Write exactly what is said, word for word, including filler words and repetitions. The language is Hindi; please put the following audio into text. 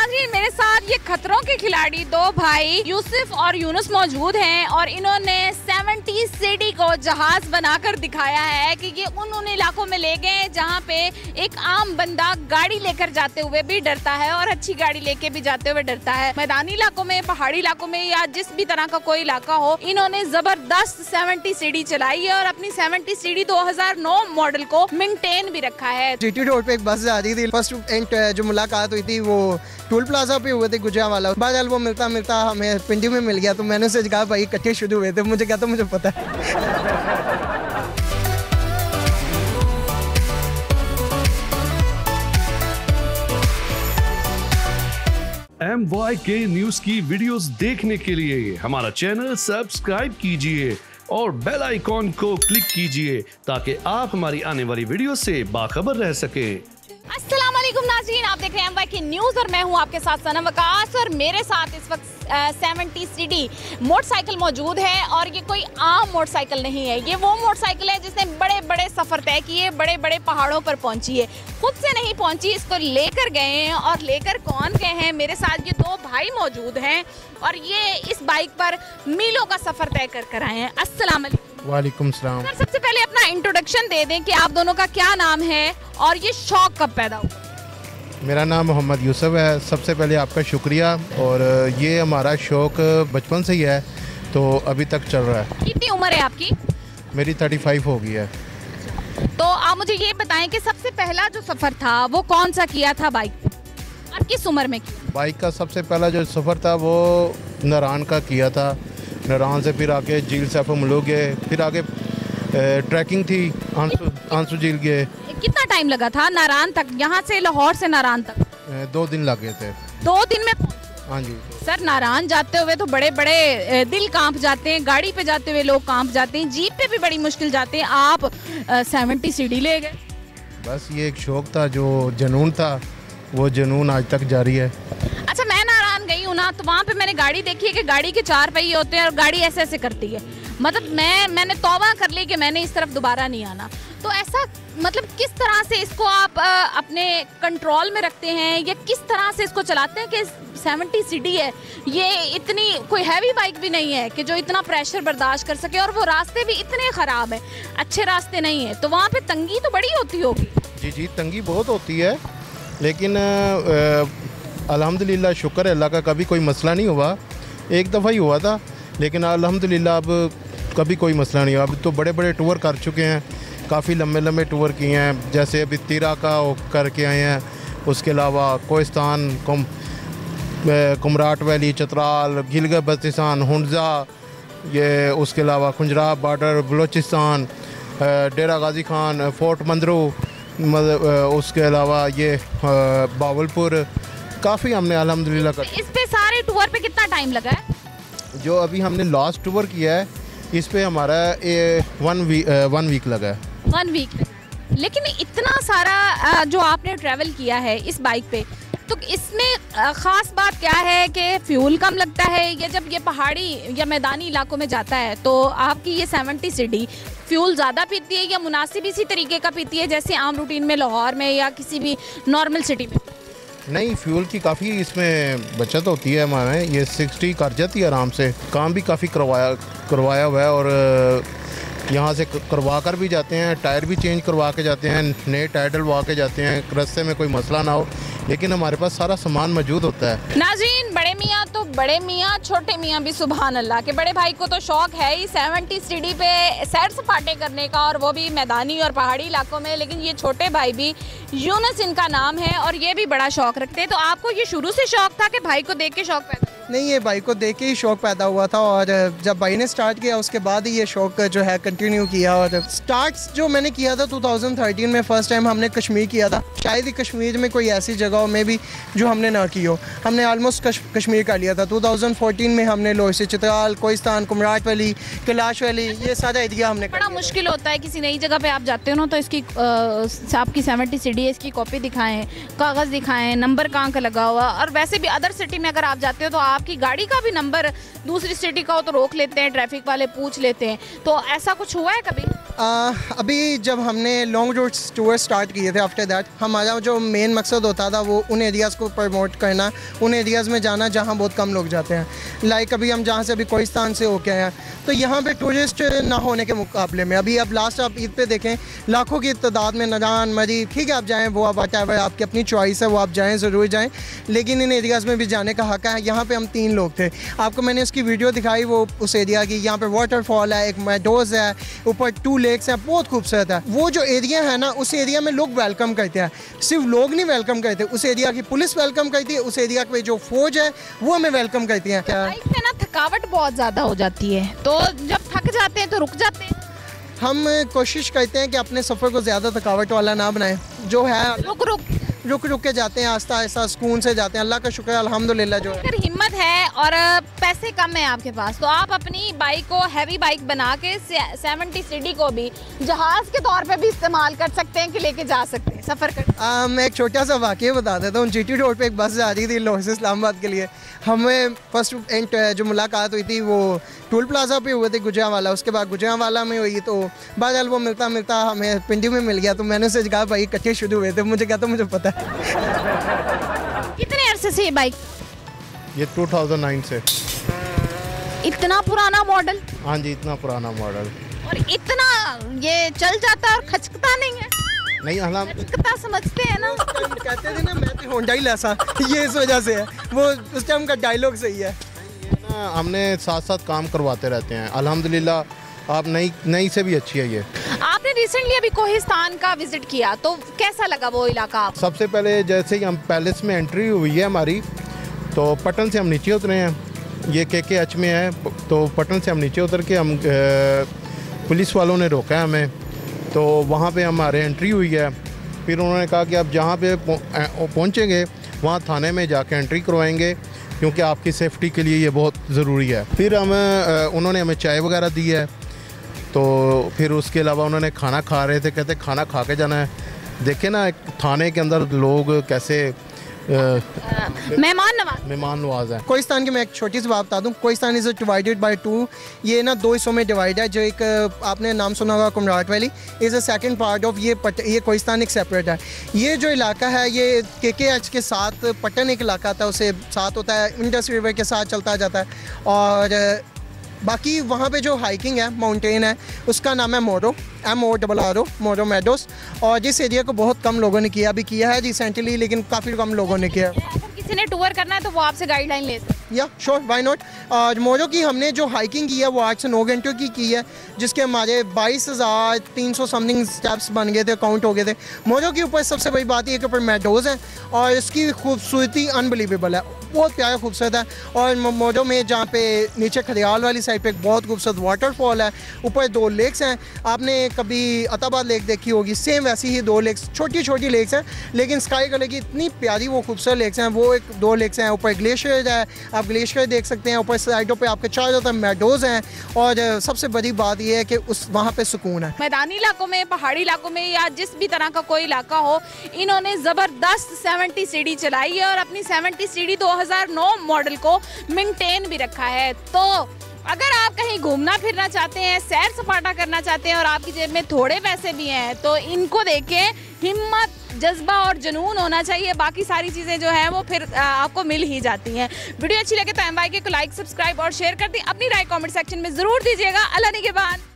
नाज़रीन, मेरे साथ ये खतरों के खिलाड़ी दो भाई यूसुफ और यूनुस मौजूद हैं और इन्होंने सेवेंटी सीडी को जहाज बनाकर दिखाया है कि ये उन उन इलाकों में ले गए जहाँ पे एक आम बंदा गाड़ी लेकर जाते हुए भी डरता है और अच्छी गाड़ी लेके भी जाते हुए डरता है। मैदानी इलाकों में, पहाड़ी इलाकों में या जिस भी तरह का कोई इलाका हो, इन्होंने जबरदस्त सेवेंटी सीडी चलाई है और अपनी सेवेंटी सीडी दो हज़ार नौ मॉडल को मेंटेन भी रखा है। जीटी रोड पे एक बस जा रही थी, फर्स्ट जो मुलाकात हुई थी वो टोल प्लाजा पे हुए थे गुजरावाला। बाद वो मिलता मिलता हमें पिंडी में मिल गया, तो मैंने उससे कहा भाई इकट्ठे शुरू हुए थे, मुझे कहता मुझे पता है। एम वाई के न्यूज की वीडियोस देखने के लिए हमारा चैनल सब्सक्राइब कीजिए और बेल आइकॉन को क्लिक कीजिए ताकि आप हमारी आने वाली वीडियो से बाखबर रह सके। अस्सलाम वालेकुम नाज़रीन, आप देख रहे हैं एम वाई की न्यूज़ और मैं हूं आपके साथ सनम वकास और मेरे साथ इस वक्त सेवेंटी सीडी मोटरसाइकिल मौजूद है और ये कोई आम मोटरसाइकिल नहीं है। ये वो मोटरसाइकिल है जिसने बड़े बड़े सफ़र तय किए, बड़े बड़े पहाड़ों पर पहुंची है। खुद से नहीं पहुंची, इसको लेकर गए हैं। और लेकर कौन गए हैं? मेरे साथ ये दो भाई मौजूद हैं और ये इस बाइक पर मीलों का सफ़र तय कर कर आए हैं। अस्सलाम वालेकुम। वालेकुम सलाम। सर, सबसे पहले अपना इंट्रोडक्शन दे दें कि आप दोनों का क्या नाम है और ये शौक कब पैदा हुआ? मेरा नाम मोहम्मद यूसुफ है। सबसे पहले आपका शुक्रिया। और ये हमारा शौक़ बचपन से ही है, तो अभी तक चल रहा है। कितनी उम्र है आपकी? मेरी पैंतीस हो गई है। तो आप मुझे ये बताएं कि सबसे पहला जो सफ़र था वो कौन सा किया था बाइक पे और किस उम्र में किया? बाइक का सबसे पहला जो सफ़र था वो नारायण का किया था। नारायण से फिर आके झील सैफ मलूक गए, फिर आगे ट्रैकिंग थी आंसू आंसू झील गए। कितना टाइम लगा था नारायण तक? यहाँ से लाहौर से नारायण तक दो दिन लगे थे। दो दिन में? हाँ जी सर, नारायण जाते हुए तो बड़े बड़े दिल कांप जाते हैं, गाड़ी पे जाते हुए लोग कांप जाते हैं, जीप पे भी बड़ी मुश्किल जाते हैं, आप सेवेंटी सीडी ले गए। बस ये एक शौक़ था, जो जुनून था वो जुनून आज तक जारी है। अच्छा, मैं नारायण गई हूँ ना, तो वहाँ पे मैंने गाड़ी देखी है कि गाड़ी के चार पहिए होते हैं और गाड़ी ऐसे ऐसे करती है। मतलब मैं मैंने तौबा कर ली कि मैंने इस तरफ दोबारा नहीं आना। तो ऐसा मतलब किस तरह से इसको आप आ, अपने कंट्रोल में रखते हैं या किस तरह से इसको चलाते हैं कि सेवेंटी सीडी है, ये इतनी कोई हैवी बाइक भी नहीं है कि जो इतना प्रेशर बर्दाश्त कर सके, और वो रास्ते भी इतने ख़राब हैं, अच्छे रास्ते नहीं है, तो वहाँ पे तंगी तो बड़ी होती होगी। जी जी तंगी बहुत होती है, लेकिन अल्हम्दुलिल्लाह शुक्र है अल्लाह का, कभी कोई मसला नहीं हुआ। एक दफ़ा ही हुआ था, लेकिन अल्हम्दुलिल्लाह अब कभी कोई मसला नहीं हुआ। अब तो बड़े बड़े टूर कर चुके हैं, काफ़ी लंबे लंबे टूर किए हैं, जैसे अभी तीरा का करके आए हैं, उसके अलावा कोहिस्तान, कुम कुमराट वैली, चतराल, गिलगित बल्तिस्तान, हुंजा, ये उसके अलावा Khunjerab border, Balochistan, Dera Ghazi Khan, Fort Munro, उसके अलावा ये बावलपुर, काफ़ी हमने अल्हम्दुलिल्लाह कर। इस पे सारे टूर पे कितना टाइम लगा है? जो अभी हमने लास्ट टूर किया है इस पे हमारा ए, वन वीक वन वीक लगा है। वन वीक लगा। लेकिन इतना सारा जो आपने ट्रैवल किया है इस बाइक पे, तो इसमें ख़ास बात क्या है कि फ्यूल कम लगता है, या जब ये पहाड़ी या मैदानी इलाकों में जाता है तो आपकी ये सेवेंटी सीडी फ्यूल ज़्यादा पीती है या मुनासिब इसी तरीके का पीती है जैसे आम रूटीन में लाहौर में या किसी भी नॉर्मल सिटी में? नहीं, फ्यूल की काफ़ी इसमें बचत होती है। हमारे ये सिक्सटी कर जाती है आराम से। काम भी काफ़ी करवाया करवाया हुआ है और यहाँ से करवा कर भी जाते हैं, टायर भी चेंज करवा के जाते हैं, नए टायर डलवा के जाते हैं, रास्ते में कोई मसला ना हो, लेकिन हमारे पास सारा सामान मौजूद होता है। नाज़रीन, बड़े मियाँ तो बड़े मियाँ, छोटे मियाँ भी सुभान अल्लाह के। बड़े भाई को तो शौक है ही सेवेंटी सीडी पे सैर सपाटे करने का, और वो भी मैदानी और पहाड़ी इलाकों में। लेकिन ये छोटे भाई भी, यूनुस इनका नाम है, और ये भी बड़ा शौक रखते हैं। तो आपको ये शुरू से शौक था कि भाई को देख के शौक पैदा? नहीं, ये बाइक को देख के ही शौक पैदा हुआ था, और जब भाई ने स्टार्ट किया उसके बाद ही ये शौक जो है कंटिन्यू किया। और स्टार्ट जो मैंने किया था दो हज़ार तेरह में, फर्स्ट टाइम हमने कश्मीर किया था। शायद ही कश्मीर में कोई ऐसी जगह में भी जो हमने ना की हो, हमने ऑलमोस्ट कश, कश्मीर कर लिया था। दो हज़ार चौदह में हमने लोहे से चित्राल, कोहिस्तान, कुमराट वैली, कैलाश वैली, ये सारा एरिया हमने। बड़ा मुश्किल होता है किसी नई जगह पे आप जाते हो ना, तो इसकी आ, आपकी सेवेंटी सीडी है, इसकी कॉपी दिखाएं, कागज़ दिखाएं, नंबर कहाँ का लगा हुआ। और वैसे भी अदर सिटी में अगर आप जाते हो तो आपकी गाड़ी का भी नंबर दूसरी सिटी का हो तो रोक लेते हैं, ट्रैफिक वाले पूछ लेते हैं। तो ऐसा कुछ हुआ है कभी? आ, अभी जब हमने लॉन्ग रूट्स टूर स्टार्ट किए थे, आफ्टर दैट हमारा जो मेन मकसद होता था वो उन एरियाज़ को प्रमोट करना, उन एरियाज़ में जाना जहाँ बहुत कम लोग जाते हैं। लाइक अभी हम जहाँ से अभी कोहिस्तान से होके आए हैं, तो यहाँ पे टूरिस्ट ना होने के मुकाबले में अभी अब लास्ट आप ईद पे देखें लाखों की तादाद में नजान मरी, ठीक है आप जाएँ, वो आप वटेवर आपकी अपनी चॉइस है, वो आप जाएँ ज़रूर जाएँ, लेकिन इन एरियाज़ में भी जाने का हक़ है। यहाँ पर हम तीन लोग थे, आपको मैंने उसकी वीडियो दिखाई वो उस एरिया की। यहाँ पर वाटरफॉल है, एक मेडोज़ है, ऊपर टू लेक्स हैं, बहुत खूबसूरत है। वो जो एरिया है ना, उस एरिया में लोग वेलकम करते हैं, सिर्फ लोग नहीं वेलकम करते, उस एरिया की पुलिस वेलकम करती है, उस एरिया की जो फौज है वो हमें वेलकम करती है। बाइक पे ना थकावट बहुत ज़्यादा हो जाती है, तो जब थक जाते हैं तो रुक जाते हैं। हम कोशिश करते हैं कि अपने सफ़र को ज़्यादा थकावट वाला ना बनाएं, जो है रुक रुक रुक रुक के जाते हैं, आस्ता आस्ता सुकून से जाते हैं। अल्लाह का शुक्र है, अल्हम्दुलिल्लाह। जो अगर हिम्मत है और पैसे कम है आपके पास, तो आप अपनी बाइक को हैवी बाइक बना के सेवेंटी सीडी को भी जहाज के तौर पे भी इस्तेमाल कर सकते हैं कि लेके जा सकते हैं सफ़र कर। आ, मैं एक छोटा सा वाक़या बता देता हूँ। जीटी रोड पे एक बस जा रही थी लाहौर से इस्लामाबाद के लिए। हमें फर्स्ट जो मुलाकात हुई थी वो टोल प्लाजा पे हुए थे गुजरांवाला, उसके बाद गुजरांवाला में हुई, तो बहरहाल वो मिलता मिलता हमें पिंडी में मिल गया। तो मैंने उससे कहा भाई इकट्ठे शुरू हुए थे, मुझे कहता मुझे पता है। कितने अरसे से ये बाइक? ये टू थाउजेंड नाइन से। इतना पुराना मॉडल? हाँ जी, इतना पुराना मॉडल। और इतना ये चल जाता है और खचकता नहीं है? नहीं, हालांकि खचकता समझते हैं ना। कहते थे ना मैं तो होंडा लैसा, ये इस वजह से है, वो उस टाइम का डायलॉग सही है। ये ना हमने साथ साथ काम करवाते रहते हैं, अल्हम्दुलिल्लाह। आप नई नई से भी अच्छी है ये। आपने रिसेंटली अभी कोहिस्तान का विजिट किया, तो कैसा लगा वो इलाका आपको? सबसे पहले जैसे ही हम पैलेस में एंट्री हुई है हमारी, तो पटन से हम नीचे उतरे हैं, ये के के एच में है, तो पटन से हम नीचे उतर के हम पुलिस वालों ने रोका है हमें, तो वहाँ पे हमारे एंट्री हुई है। फिर उन्होंने कहा कि आप जहाँ पे पहुँचेंगे वहाँ थाने में जाके एंट्री करवाएंगे, क्योंकि आपकी सेफ्टी के लिए ये बहुत ज़रूरी है। फिर हम उन्होंने हमें चाय वगैरह दी है, तो फिर उसके अलावा उन्होंने खाना खा रहे थे, कहते खाना खा के जाना है। देखे ना थाने के अंदर लोग कैसे मेहमान नवाज मेहमान नवाज है। कोहिस्तान की मैं एक छोटी सी बात बता दूं, Kohistan is divided by two. ये ना दो हिस्सों में डिवाइड है। जो एक आपने नाम सुना होगा Kumrat valley, is a second part of ये पट, ये कोहिस्तान एक सेपरेट है। ये जो इलाका है ये के के एच के साथ पटन एक इलाका था, उसे साथ होता है, इंडस रिवर के साथ चलता जाता है। और बाकी वहाँ पे जो हाइकिंग है, माउंटेन है, उसका नाम है Morro, M O double R O, Morro meadows. और जिस एरिया को बहुत कम लोगों ने किया, अभी किया है रिसेंटली, लेकिन काफ़ी कम लोगों ने किया। अगर किसी ने टूर करना है तो वो आपसे गाइडलाइन ले सकते हैं। या श्योर, व्हाई नॉट। और मोरो की हमने जो हाइकिंग की है वो आठ से नौ घंटों की की है, जिसके हमारे बाईस हज़ार तीन सौ समथिंग स्टेप्स बन गए थे, काउंट हो गए थे। मोरो के ऊपर सबसे बड़ी बात यह कि ऊपर मेडोज़ हैं और इसकी खूबसूरती अनबिलीवेबल है, बहुत प्यारा खूबसूरत है। और मोरो में जहाँ पे नीचे खरियाल वाली साइड पे एक बहुत खूबसूरत वाटरफॉल है, ऊपर दो लेक्स हैं। आपने कभी अताबाद लेक देखी होगी, सेम वैसी ही दो लेक्स, छोटी छोटी लेक्स हैं, लेकिन स्काई कलर की इतनी प्यारी वो खूबसूरत लेक्स हैं। वो एक दो लेक्स हैं, ऊपर ग्लेशियर है, आप ग्लेशियर देख सकते हैं। ऊपर साइडों पे आपके चारों तरफ मेडोज़ हैं। और सबसे बड़ी बात यह है कि उस वहाँ पे सुकून है। मैदानी इलाकों में, पहाड़ी इलाकों में या जिस भी तरह का कोई इलाका हो, इन्होंने ज़बरदस्त सेवेंटी सीढ़ी चलाई है और अपनी सेवेंटी सीढ़ी दो हज़ार नौ मॉडल को मेंटेन भी रखा है। तो अगर आप कहीं घूमना फिरना चाहते हैं, सैर सपाटा करना चाहते हैं और आपकी जेब में थोड़े पैसे भी हैं, तो इनको देखे हिम्मत, जज्बा और जुनून होना चाहिए। बाकी सारी चीज़ें जो हैं वो फिर आपको मिल ही जाती हैं। वीडियो अच्छी लगे तो एम वाई के को लाइक, सब्सक्राइब और शेयर कर दी। अपनी राय कमेंट सेक्शन में ज़रूर दीजिएगा। अल्लाह निगहबान।